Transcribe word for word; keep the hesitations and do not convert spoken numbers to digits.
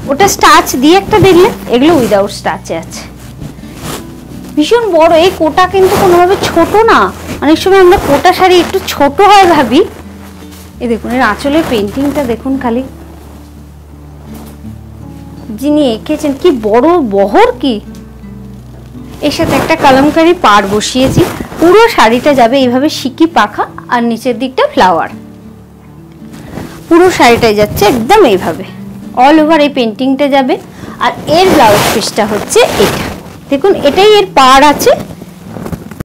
ওটা স্টাচ দিয়ে একটা দেখলে, এগুলো উইদাউট স্টাচে আছে। ভীষণ বড় এই কোটা, কিন্তু কোনোভাবে ছোট না। অনেক সময় আমরা কোটা শাড়ি একটু ছোট হয় ভাবি। এই দেখুন এর আঁচলের পেন্টিংটা দেখুন খালি, যিনি এঁকেছেন কি বড় বহর কি। এর সাথে একটা কালামকারী পাড় বসিয়েছি। পুরো শাড়িটা যাবে এইভাবে সিকি পাখা, আর নিচের দিকটা ফ্লাওয়ার। পুরো শাড়িটাই যাচ্ছে একদম এইভাবে, অল ওভার এই পেন্টিংটা যাবে। আর এর ব্লাউজ পিসটা হচ্ছে এটা, দেখুন এটাই এর পাড় আছে,